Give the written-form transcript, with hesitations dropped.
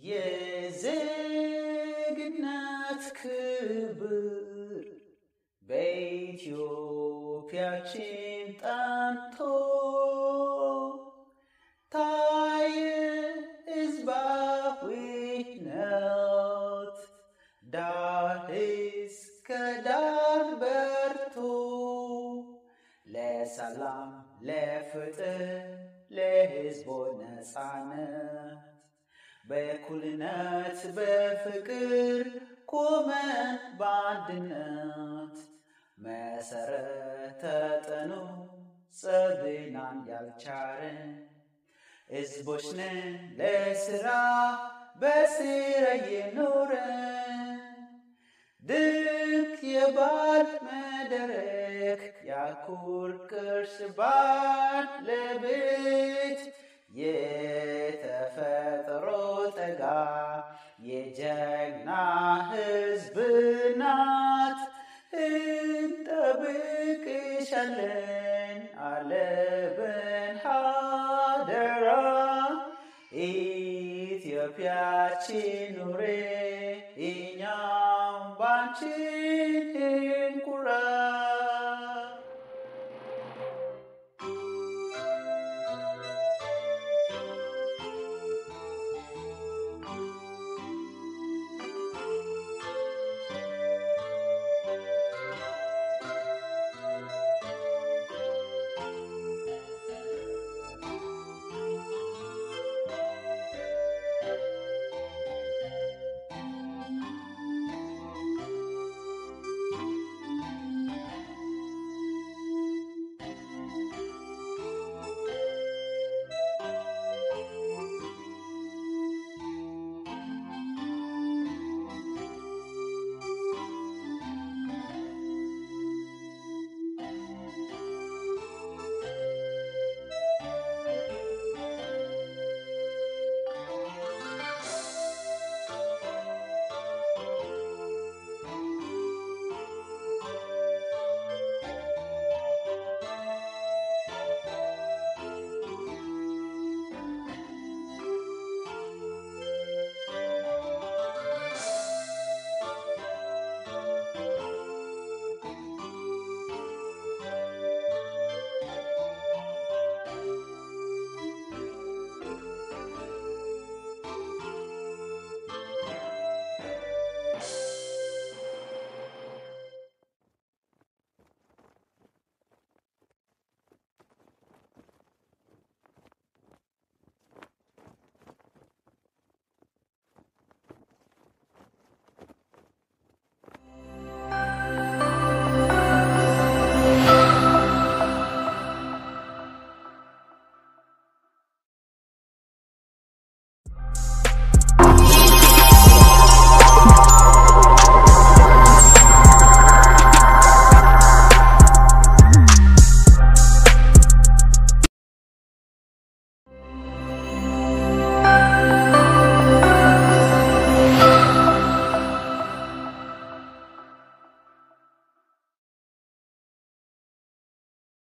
የዜግነት ክብር በኢትዮጵያችን ጠንቶ ታየ ሕዝባዊነት ዳር እስከ ዳር በርቶ ለሰላም ለፍትህ ለሕዝቦች ነፃነት በእኩልነት በፍቅር ቆመን በአንድነት መሰረተ ጥኑ ጸብናን ያልቻርን ሕዝቦች ነን ለስራ በስራ የኖረን ድንቅ የባህል መድረክ የኩር ቅርስ ባለቤት የተፈጥሮ ጠጋ የጀግና ሕዝብ ናት። እንጠብቅሻለን አለብን አደራ ኢትዮጵያችን ኑሬ እኛም ባንቺ